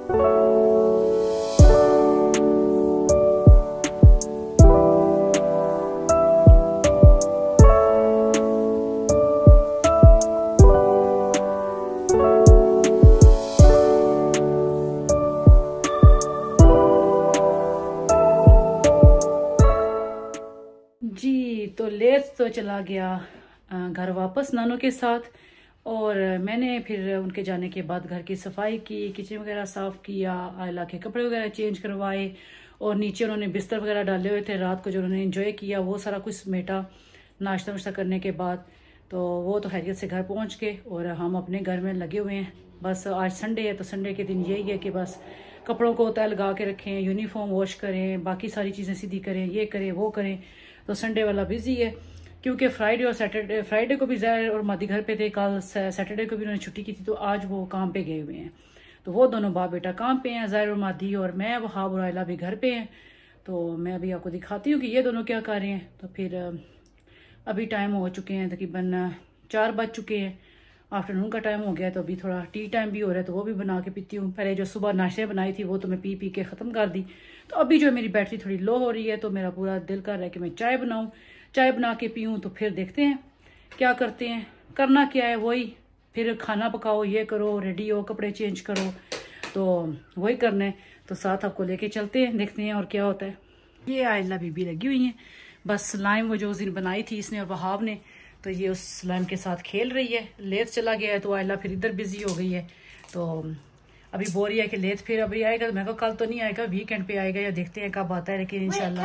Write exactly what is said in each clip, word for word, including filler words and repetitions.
जी तो लेथ तो चला गया घर वापस नानों के साथ, और मैंने फिर उनके जाने के बाद घर की सफाई की, किचन वगैरह साफ़ किया, आयला के कपड़े वगैरह चेंज करवाए, और नीचे उन्होंने बिस्तर वगैरह डाले हुए थे रात को जो उन्होंने एंजॉय किया वो सारा कुछ समेटा नाश्ता वाश्ता करने के बाद। तो वो तो खैरियत से घर पहुंच गए और हम अपने घर में लगे हुए हैं। बस आज संडे है तो संडे के दिन यही है कि बस कपड़ों को तय लगा के रखें, यूनिफॉर्म वॉश करें, बाकी सारी चीज़ें सीधी करें, ये करें वो करें। तो संडे वाला बिजी है क्योंकि फ्राइडे और सैटरडे, फ्राइडे को भी ज़ाहिर और मादी घर पे थे, कल सैटरडे को भी उन्होंने छुट्टी की थी, तो आज वो काम पे गए हुए हैं। तो वो दोनों बाप बेटा काम पे हैं, ज़ाहिर और मादी, और मैं वहाब और आयला भी घर पे हैं। तो मैं अभी आपको दिखाती हूँ कि ये दोनों क्या कर रहे हैं। तो फिर अभी टाइम हो चुके हैं, तकरीबन चार बज चुके हैं, आफ्टरनून का टाइम हो गया। तो अभी थोड़ा टी टाइम भी हो रहा है तो वो भी बना के पीती हूँ। पहले जो सुबह नाश्ते बनाई थी वो तो मैं पी पी के ख़त्म कर दी। तो अभी जो मेरी बैटरी थोड़ी लो हो रही है तो मेरा पूरा दिल कर रहा है कि मैं चाय बनाऊँ, चाय बना के पीऊँ। तो फिर देखते हैं क्या करते हैं, करना क्या है वही, फिर खाना पकाओ, ये करो, रेडी हो, कपड़े चेंज करो, तो वही करना है। तो साथ आपको लेके चलते हैं, देखते हैं और क्या होता है। ये आयला बीबी लगी हुई हैं, बस स्लाइम वो जो उस दिन बनाई थी इसने और वहाब ने, तो ये उस स्लाइम के साथ खेल रही है। लेथ चला गया है तो आयला फिर इधर बिजी हो गई है। तो अभी बोल रही है कि लेथ फिर अभी आएगा। तो मैं कहा कल तो नहीं आएगा, वीकेंड पे आएगा, या देखते हैं कब आता है, लेकिन इंशाल्लाह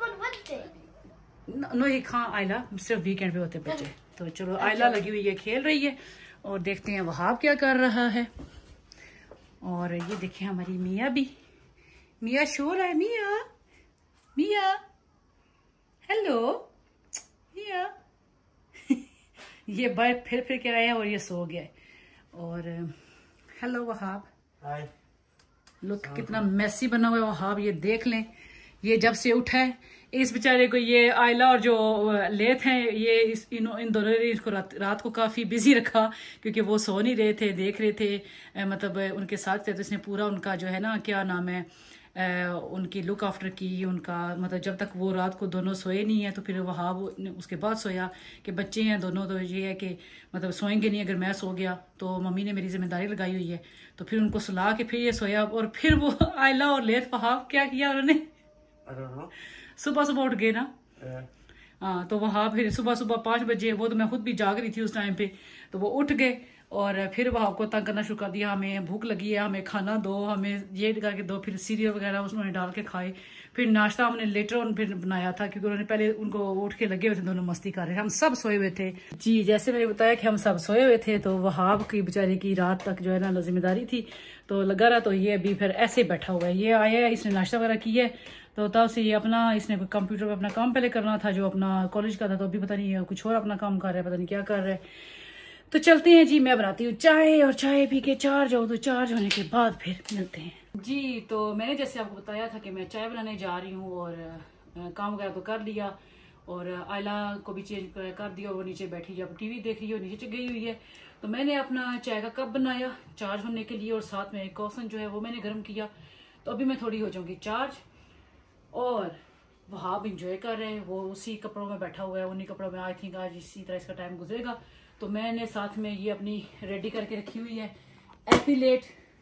नो ये हाँ आयला सिर्फ वीकेंड पे होते बच्चे। तो चलो आयला लगी हुई है, खेल रही है, और देखते हैं वहाब क्या कर रहा है। और ये देखें हमारी मियाँ भी, मियाँ शोर है, मियाँ मियाँ हेलो मियाँ ये बाय फिर फिर के आया और ये सो गया है। और हेलो वहाब, हाय, लुक कितना मैसी बना हुआ है वहाब, ये देख लें। ये जब से उठा है इस बेचारे को, ये आयला और जो लेथ हैं ये इस इन, इन दोनों ने इसको रात, रात को काफ़ी बिजी रखा, क्योंकि वो सो नहीं रहे थे, देख रहे थे, मतलब उनके साथ थे। तो इसने पूरा उनका जो है ना क्या नाम है, आ, उनकी लुक आफ्टर की, उनका मतलब जब तक वो रात को दोनों सोए नहीं है तो फिर वहाब उसके बाद सोया कि बच्चे हैं दोनों, तो ये है कि मतलब सोएंगे नहीं, अगर मैं सो गया तो मम्मी ने मेरी जिम्मेदारी लगाई हुई है। तो फिर उनको सुला के फिर ये सोया, और फिर वो आयला और लेथ वहाब क्या किया उन्होंने, सुबह सुबह उठ गए ना। हाँ तो वहां फिर सुबह सुबह पाँच बजे, वो तो मैं खुद भी जाग रही थी उस टाइम पे, तो वो उठ गए और फिर वहां को तंग करना शुरू कर दिया, हमें भूख लगी है, हमें खाना दो, हमें ये करके दो। फिर सीरियल वगैरह उसमें डाल के खाए। फिर नाश्ता हमने लेटर ऑन फिर बनाया था, क्योंकि उन्होंने पहले उनको उठ के लगे हुए थे, दोनों मस्ती कर रहे थे, हम सब सोए हुए थे। जी जैसे मैंने बताया कि हम सब सोए हुए थे, तो वहाब की बेचारे की रात तक जो है ना जिम्मेदारी थी, तो लगा रहा। तो ये अभी फिर ऐसे बैठा हुआ है, ये आया, इसने नाश्ता वगैरह किया, तो तब से ये अपना इसने कंप्यूटर पे अपना काम पहले करना था जो अपना कॉलेज का था, तो अभी पता नहीं है कुछ और अपना काम कर रहा है, पता नहीं क्या कर रहा है। तो चलते हैं जी, मैं बनाती हूँ चाय, और चाय पी के चार्ज हो, तो चार्ज होने के बाद फिर मिलते हैं जी। तो मैंने जैसे आपको बताया था कि मैं चाय बनाने जा रही हूँ, और काम वगैरह तो कर लिया, और आयला को भी चेंज कर दिया, और वो नीचे बैठी जब टीवी देख रही है, नीचे गई हुई है। तो मैंने अपना चाय का कप बनाया चार्ज होने के लिए, और साथ में कॉफन जो है वो मैंने गर्म किया। तो अभी मैं थोड़ी हो जाऊंगी चार्ज, और वहाब इंजॉय कर रहे हैं, वो उसी कपड़ों में बैठा हुआ है, उन्हीं कपड़ों में आई थिंक आज इसी तरह इसका टाइम गुजरेगा। तो मैंने साथ में ये अपनी रेडी करके रखी हुई है एपिलेट,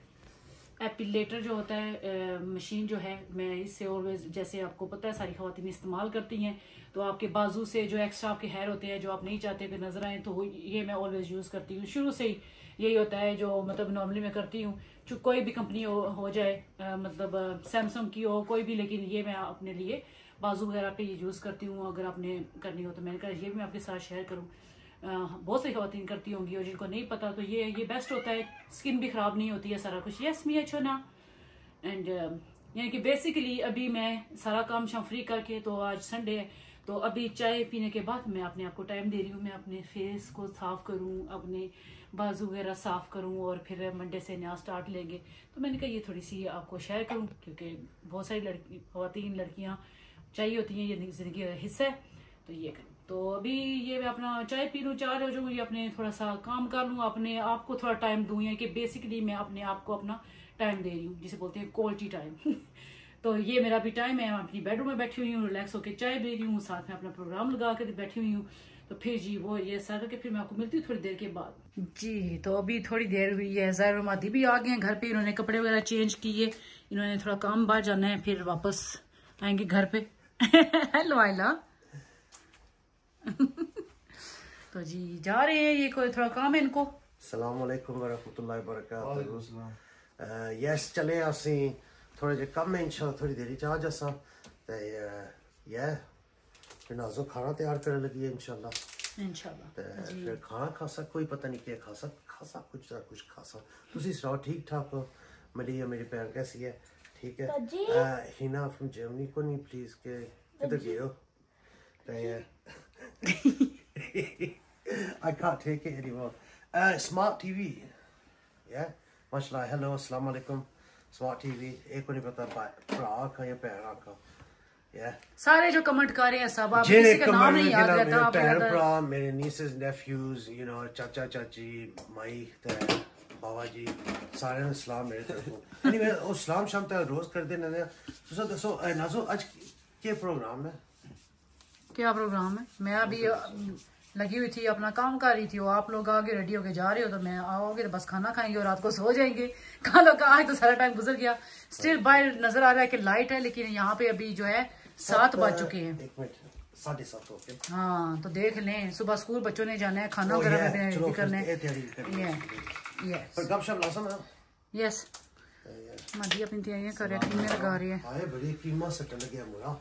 एपिलेटर जो होता है मशीन जो है, मैं इससे ऑलवेज, जैसे आपको पता है सारी खवातीन इस्तेमाल करती हैं, तो आपके बाजू से जो एक्स्ट्रा आपके हेयर होते हैं जो आप नहीं चाहते कि नजर आए, तो ये मैं ऑलवेज यूज करती हूँ। शुरू से ही यही होता है जो मतलब नॉर्मली मैं करती हूँ, जो कोई भी कंपनी हो, हो जाए, आ, मतलब सैमसंग की हो कोई भी, लेकिन ये मैं अपने लिए बाजू वगैरह पे ये यूज करती हूँ। अगर आपने करनी हो तो मैंने कहा ये भी मैं आपके साथ शेयर करूँ। बहुत सारी खवातीन करती होंगी, और जिनको नहीं पता तो ये ये बेस्ट होता है, स्किन भी खराब नहीं होती है, सारा कुछ। यस मी अच्छा ना। एंड यानी कि बेसिकली अभी मैं सारा काम शाम फ्री करके, तो आज संडे है, तो अभी चाय पीने के बाद मैं अपने आप को टाइम दे रही हूँ, मैं अपने फेस को साफ करूँ, अपने बाजू वगैरह साफ करूँ, और फिर मंडे से नया स्टार्ट लेंगे। तो मैंने कहा ये थोड़ी सी आपको शेयर करूँ, क्योंकि बहुत सारी लड़की खवातीन लड़कियाँ चाहिए होती हैं, ये जिंदगी का हिस्सा है, तो ये करूँ। तो अभी ये मैं अपना चाय पी लूँ, चार हो जाऊँ, ये अपने थोड़ा सा काम कर लूँ, अपने आप को थोड़ा टाइम दूँ, या कि बेसिकली मैं अपने आप को अपना टाइम दे रही हूँ, जिसे बोलते हैं क्वालिटी टाइम। तो ये मेरा भी टाइम है, मैं अपनी बेडरूम में बैठी हुई हूँ, रिलैक्स होकर चाय पी रही हूँ, साथ में अपना प्रोग्राम लगा कर बैठी हुई हूँ। तो फिर जी वो ये सारा करके फिर मैं आपको मिलती हूँ थोड़ी देर के बाद जी। तो अभी थोड़ी देर हुई है, ज़ाहिर मादी भी आ गए हैं घर पे, इन्होंने कपड़े वगैरह चेंज किए, इन्होंने थोड़ा काम बाहर जाना है, फिर वापस आएंगे घर पे। हेलो आयला। तो जी जा रहे हैं, ये कोई थोड़ा काम है इनको। अस्सलाम वालेकुम वरहमतुल्लाहि वबरकातुहू। यस चले असी थोड़े जे कम है इंशाल्लाह, थोड़ी देरी च आ जासा ते ये फिर नाज़ो खाना तैयार करने लगी है इंशाल्लाह इंशाल्लाह। ते फिर खाना खासा कोई पता नहीं क्या खासा खासा कुछ ना कुछ खासा। तुसी सुनाओ ठीक ठाक हो? मरिया मेरी बहन कैसी है? ठीक है। हिना फ्रॉम जर्मनी को नहीं प्लीज के किधर गए हो? I can't take it anymore. Uh, Smart T V. Yeah. Mashallah. Hello. Assalamu alaikum. Smart T V. एक को नहीं पता भरा का या भैन का। Yeah. सारे जो कमेंट कर रहे हैं सब, आप किसी का नाम नहीं याद रहता। आप भैन भरा, मेरे nieces nephews, you know, चाचा चाची, माई ते बाबा जी, सारे ने सलाम मेरे तरफों। Anyway, वो सलाम शाम तक रोज कर देने ने। तो दसो नाज़ो आज क्या प्रोग्राम है? क्या प्रोग्राम है? मैं अभी लगी हुई थी, अपना काम कर रही थी, और आप लोग आगे रेडी होके जा रहे हो, तो मैं आओगे तो बस खाना खाएंगे और रात को सो जाएंगे। खाना का आज तो सारा टाइम गुजर गया। स्टिल बाहर नजर आ रहा है कि लाइट है, लेकिन यहाँ पे अभी जो है सात बज चुके हैं। एक मिनट, साढ़े सात हो गए। हाँ तो देख लें, सुबह स्कूल बच्चों ने जाना है, खाना वगैरह भी करना है। यस मादी अपनी तैयारियां कर रही है, कीमे लगा रही है। आए बड़ी कीमा सट लग गया मुरा।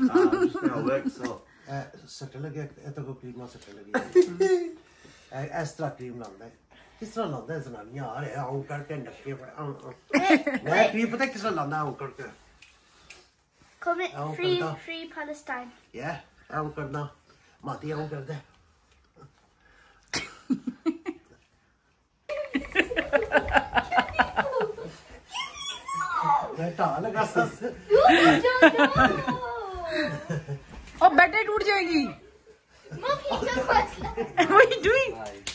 सट लग गया तो को कीमा सट लग गया। इस तरह क्रीम लांदा है, किस तरह लांदा है जनानियां आ रहे हैं आउं करके नक्के पर। मैं क्रीम पता किस तरह लांदा आउं करके। Comment free free Palestine. Yeah, आउं करना माती आउं कर दे। लगा सस। और बैटरी टूट जाएगी। What are you doing?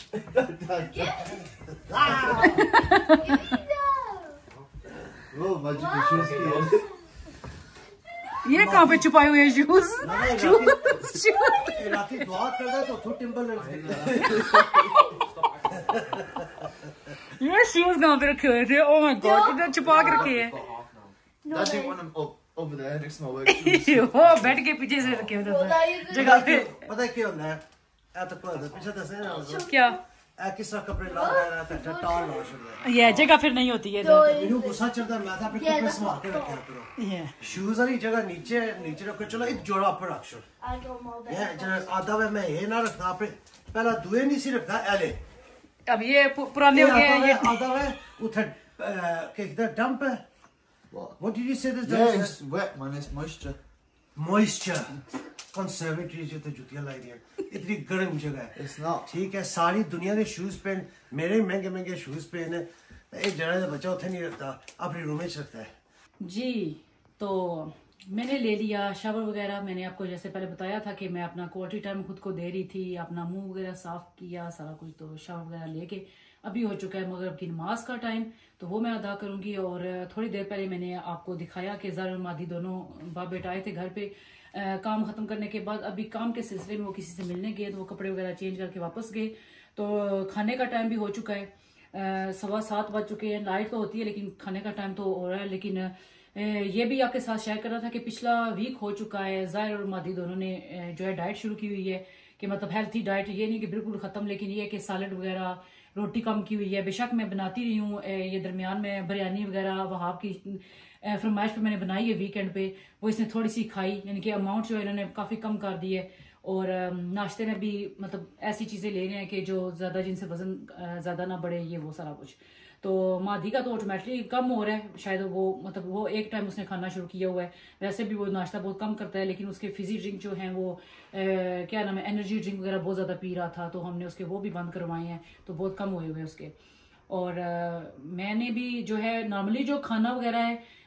ये कहाँ पे छुपाए हुए हैं शूज? राती दुआ कर दे तो थोड़ा टिम्बल ये शूज कहाँ पे रखे हुए थे? ओह माय गॉड, इधर छुपा के रखे हैं। That's one of them over there next to my work. वो बेड के पीछे से रखे हुए थे जगह पे। पता है क्या होता है? ऐ तो कोई पीछे दसे ना क्या? ऐ किस तरह कपड़े ला रहा था टाल हो शुरू। ये जगह फिर नहीं होती है। इन्हें गुस्सा चढ़ता है, मैं था अपने कपड़े संभाल के रखा करो। ये शूज वाली जगह नीचे नीचे रखो, चलो एक जोड़ा ऊपर रख शो। ये जरा आधा वे मैं ये ना रखना अपने पहला दुए नहीं सी रखना एले। अब ये पुराने हो गए हैं ये। आधा वे उधर क्या कहते हैं डंप है। What? What did you say this? Yeah, it's wet, man. It's moisture. Moisture. कंसर्वेटरी जो तो जुतियां लाई दी इतनी गर्म जगह है। It's not. ठीक है, सारी दुनिया ने शूज पहन, मेरे महंगे महंगे शूज पहने, एक जरा से बच्चा उठे नहीं रखता, अपने रूम में रखता है। जी तो मैंने ले लिया शावर वगैरह। मैंने आपको जैसे पहले बताया था कि मैं अपना क्वालिटी टाइम खुद को दे रही थी, अपना मुंह वगैरह साफ किया सारा कुछ। तो शावर वगैरह लेके अभी हो चुका है मगरिब की नमाज का टाइम, तो वो मैं अदा करूंगी। और थोड़ी देर पहले मैंने आपको दिखाया कि ज़ाहिर और मादी दोनों बाप बेटा आए थे घर पे आ, काम खत्म करने के बाद। अभी काम के सिलसिले में वो किसी से मिलने गए, तो वो कपड़े वगैरह चेंज करके वापस गए। तो खाने का टाइम भी हो चुका है, सवा सात बज चुके हैं। लाइट तो होती है लेकिन खाने का टाइम तो हो रहा है। लेकिन ये भी आपके साथ शेयर करना था कि पिछला वीक हो चुका है, ज़ाहिर और मादी दोनों ने जो है डाइट शुरू की हुई है, कि मतलब हेल्थी डाइट, ये नहीं कि बिल्कुल ख़त्म, लेकिन ये कि सैलड वगैरह रोटी कम की हुई है। बेशक मैं बनाती रही हूँ, ये दरमियान में बिरयानी वगैरह वहाब की फरमाइश पे मैंने बनाई है वीकेंड पे, वो इसने थोड़ी सी खाई, यानी कि अमाउंट जो है इन्होंने काफ़ी कम कर दी है। और नाश्ते में भी मतलब ऐसी चीज़ें ले रहे हैं कि जो ज़्यादा, जिनसे वजन ज़्यादा ना बढ़े, ये वो सारा कुछ। तो मादी का तो ऑटोमेटिकली कम हो रहा है, शायद वो मतलब वो एक टाइम उसने खाना शुरू किया हुआ है। वैसे भी वो नाश्ता बहुत कम करता है, लेकिन उसके फिजी ड्रिंक जो हैं वो ए, क्या नाम है, एनर्जी ड्रिंक वगैरह बहुत ज़्यादा पी रहा था, तो हमने उसके वो भी बंद करवाए हैं, तो बहुत कम हुए हुए उसके। और आ, मैंने भी जो है नॉर्मली जो खाना वगैरह है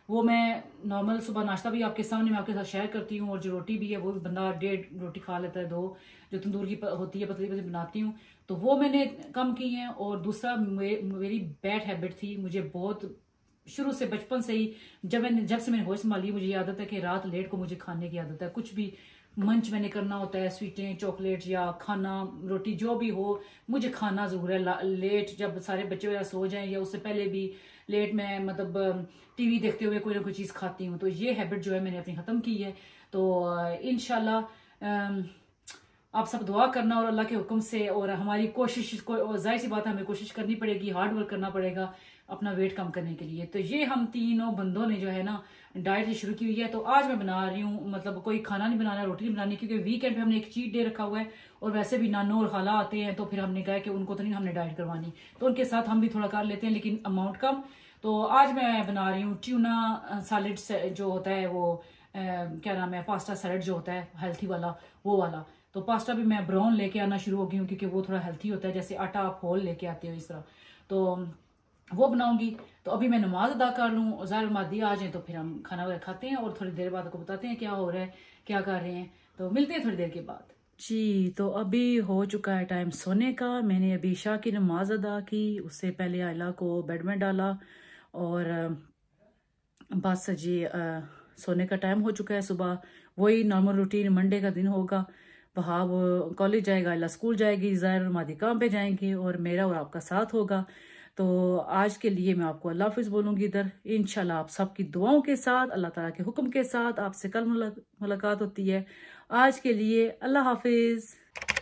वो मैं नॉर्मल सुबह नाश्ता भी आपके सामने मैं आपके साथ शेयर करती हूँ, और जो रोटी भी है वो भी बंदा डेढ़ रोटी खा लेता है, दो जो तंदूर की होती है पतली पतली बनाती हूँ, तो वो मैंने कम की है। और दूसरा मे, मेरी बैड हैबिट थी, मुझे बहुत शुरू से बचपन से ही जब मैंने जब से मैंने होश संभाली मुझे ये आदत है कि रात लेट को मुझे खाने की आदत है। कुछ भी मंच मैंने करना होता है, स्वीटें, चॉकलेट या खाना, रोटी जो भी हो, मुझे खाना जरूर है लेट, जब सारे बच्चे वगैरह सो जाएं या उससे पहले भी लेट मैं मतलब टीवी देखते हुए कोई ना कोई चीज़ खाती हूँ। तो ये हैबिट जो है मैंने अपनी ख़त्म की है। तो इंशाल्लाह आप सब दुआ करना और अल्लाह के हुक्म से, और हमारी कोशिश को जाहिर सी बात है हमें कोशिश करनी पड़ेगी, हार्ड वर्क करना पड़ेगा अपना वेट कम करने के लिए। तो ये हम तीनों बंदों ने जो है ना डाइट शुरू की हुई है। तो आज मैं बना रही हूँ, मतलब कोई खाना नहीं बनाना, रोटी नहीं बनानी, क्योंकि वीकेंड पे हमने एक चीट डे रखा हुआ है, और वैसे भी नानो और खाला आते हैं, तो फिर हमने कहा कि उनको तो नहीं हमने डाइट करवानी, तो उनके साथ हम भी थोड़ा कर लेते हैं लेकिन अमाउंट कम। तो आज मैं बना रही हूँ ट्यूना सैलेड जो होता है वो आ, क्या नाम है, पास्ता सैलेड जो होता है हेल्थी वाला, वो वाला। तो पास्ता भी मैं ब्राउन लेके आना शुरू हो गई हूँ, क्योंकि वो थोड़ा हेल्थी होता है, जैसे आटा आप होल लेके आते हो इस तरह, तो वो बनाऊंगी। तो अभी मैं नमाज अदा कर लूँ, ज़ाहिर मादी आ जाए तो फिर हम खाना वगैरह खाते हैं, और थोड़ी देर बाद आपको बताते हैं क्या हो रहा है, क्या कर रहे हैं। तो मिलते हैं थोड़ी देर के बाद जी। तो अभी हो चुका है टाइम सोने का। मैंने अभी ईशा की नमाज अदा की, उससे पहले आयला को बेड में डाला, और बस जी आ, सोने का टाइम हो चुका है। सुबह वही नॉर्मल रूटीन, मंडे का दिन होगा, वहाब कॉलेज जाएगा, आयला स्कूल जाएगी, ज़ाहिर और मादी काम पे जाएंगे, और मेरा और आपका साथ होगा। तो आज के लिए मैं आपको अल्लाह हाफिज़ बोलूँगी इधर। इंशाल्लाह आप सबकी दुआओं के साथ, अल्लाह ताला के हुक्म के साथ आपसे कल मुलाकात होती है। आज के लिए अल्लाह हाफिज़।